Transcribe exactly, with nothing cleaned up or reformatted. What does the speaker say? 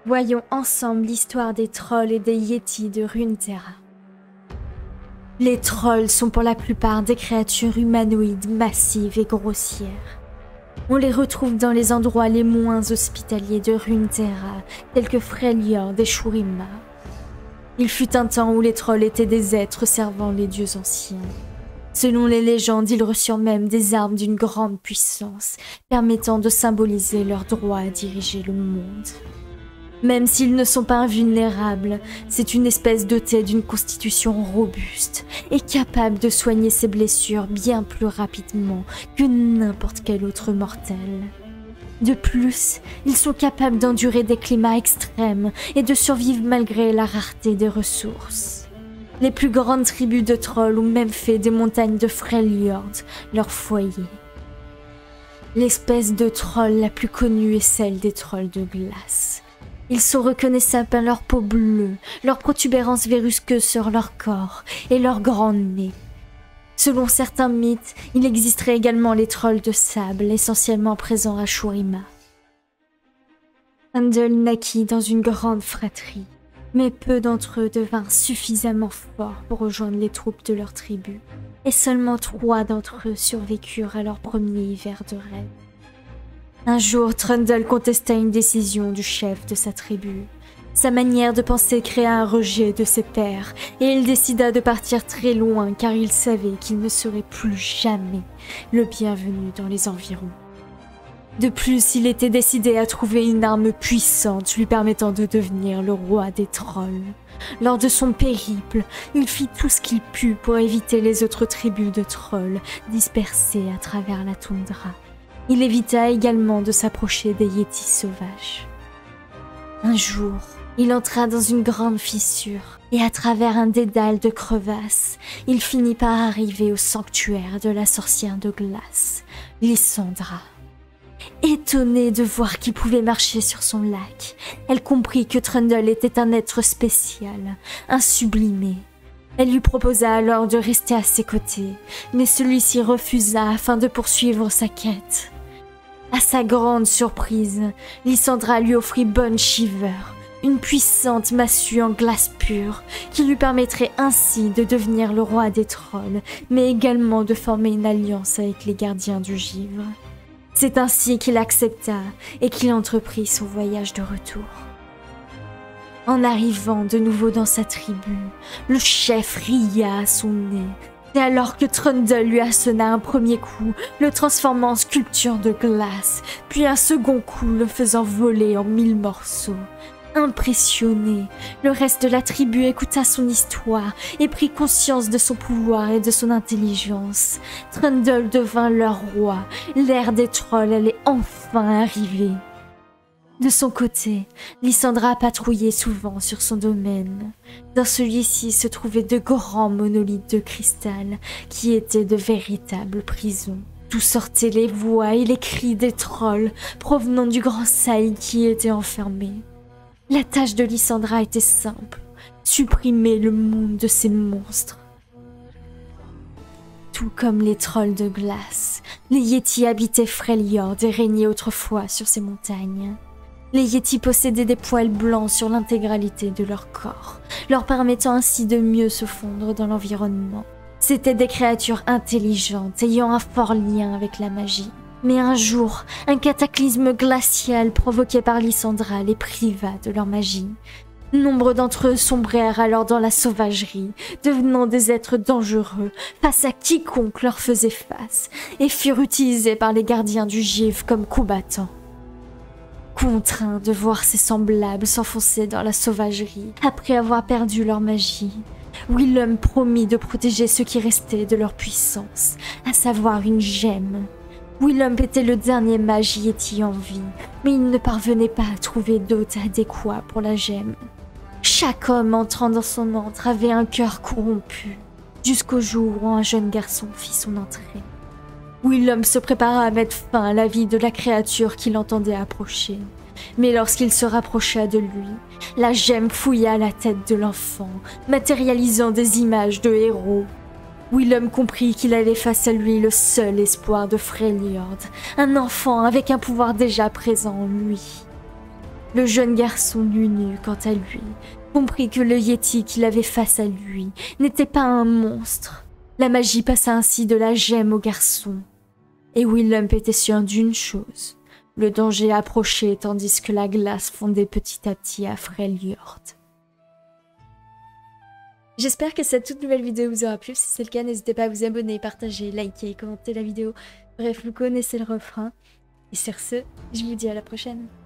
Voyons ensemble l'histoire des trolls et des yétis de Runeterra. Les trolls sont pour la plupart des créatures humanoïdes massives et grossières. On les retrouve dans les endroits les moins hospitaliers de Runeterra, tels que Freljord et Shurima. Il fut un temps où les trolls étaient des êtres servant les dieux anciens. Selon les légendes, ils reçurent même des armes d'une grande puissance, permettant de symboliser leur droit à diriger le monde. Même s'ils ne sont pas invulnérables, c'est une espèce dotée d'une constitution robuste et capable de soigner ses blessures bien plus rapidement que n'importe quel autre mortel. De plus, ils sont capables d'endurer des climats extrêmes et de survivre malgré la rareté des ressources. Les plus grandes tribus de trolls ont même fait des montagnes de Freljord leur foyer. L'espèce de troll la plus connue est celle des trolls de glace. Ils sont reconnaissables par leur peau bleue, leur protubérance verruqueuse sur leur corps et leur grand nez. Selon certains mythes, il existerait également les trolls de sable, essentiellement présents à Shurima. Thranduil naquit dans une grande fratrie, mais peu d'entre eux devinrent suffisamment forts pour rejoindre les troupes de leur tribu, et seulement trois d'entre eux survécurent à leur premier hiver de rêve. Un jour, Thranduil contesta une décision du chef de sa tribu. Sa manière de penser créa un rejet de ses pairs, et il décida de partir très loin car il savait qu'il ne serait plus jamais le bienvenu dans les environs. De plus, il était décidé à trouver une arme puissante lui permettant de devenir le roi des trolls. Lors de son périple, il fit tout ce qu'il put pour éviter les autres tribus de trolls dispersées à travers la toundra. Il évita également de s'approcher des yétis sauvages. Un jour, il entra dans une grande fissure, et à travers un dédale de crevasses, il finit par arriver au sanctuaire de la sorcière de glace, Lysandra. Étonnée de voir qu'il pouvait marcher sur son lac, elle comprit que Thranduil était un être spécial, un sublimé. Elle lui proposa alors de rester à ses côtés, mais celui-ci refusa afin de poursuivre sa quête. À sa grande surprise, Lysandra lui offrit Bone Shiver, une puissante massue en glace pure, qui lui permettrait ainsi de devenir le roi des trolls, mais également de former une alliance avec les gardiens du givre. C'est ainsi qu'il accepta et qu'il entreprit son voyage de retour. En arrivant de nouveau dans sa tribu, le chef ria à son nez. C'est alors que Thranduil lui assena un premier coup, le transformant en sculpture de glace, puis un second coup le faisant voler en mille morceaux. Impressionné, le reste de la tribu écouta son histoire et prit conscience de son pouvoir et de son intelligence. Thranduil devint leur roi, l'ère des trolls allait enfin arriver. De son côté, Lysandra patrouillait souvent sur son domaine. Dans celui-ci se trouvaient de grands monolithes de cristal qui étaient de véritables prisons. D'où sortaient les voix et les cris des trolls provenant du grand saï qui était enfermé. La tâche de Lysandra était simple, supprimer le monde de ces monstres. Tout comme les trolls de glace, les yétis habitaient Freljord et régnaient autrefois sur ces montagnes. Les yétis possédaient des poils blancs sur l'intégralité de leur corps, leur permettant ainsi de mieux se fondre dans l'environnement. C'étaient des créatures intelligentes ayant un fort lien avec la magie. Mais un jour, un cataclysme glacial provoqué par Lysandra les priva de leur magie. Nombre d'entre eux sombrèrent alors dans la sauvagerie, devenant des êtres dangereux face à quiconque leur faisait face, et furent utilisés par les gardiens du givre comme combattants. Contraints de voir ses semblables s'enfoncer dans la sauvagerie après avoir perdu leur magie, Willem promit de protéger ce qui restait de leur puissance, à savoir une gemme. Willem était le dernier mage yéti en vie, mais il ne parvenait pas à trouver d'hôte adéquat pour la gemme. Chaque homme entrant dans son antre avait un cœur corrompu, jusqu'au jour où un jeune garçon fit son entrée. Willem se prépara à mettre fin à la vie de la créature qu'il entendait approcher. Mais lorsqu'il se rapprocha de lui, la gemme fouilla la tête de l'enfant, matérialisant des images de héros. Willem comprit qu'il avait face à lui le seul espoir de Freljord, un enfant avec un pouvoir déjà présent en lui. Le jeune garçon nu quant à lui, comprit que le Yeti qu'il avait face à lui n'était pas un monstre. La magie passa ainsi de la gemme au garçon. Et Willump était sûr d'une chose. Le danger approchait tandis que la glace fondait petit à petit à Freljord. J'espère que cette toute nouvelle vidéo vous aura plu. Si c'est le cas, n'hésitez pas à vous abonner, partager, liker, commenter la vidéo. Bref, vous connaissez le refrain. Et sur ce, je vous dis à la prochaine.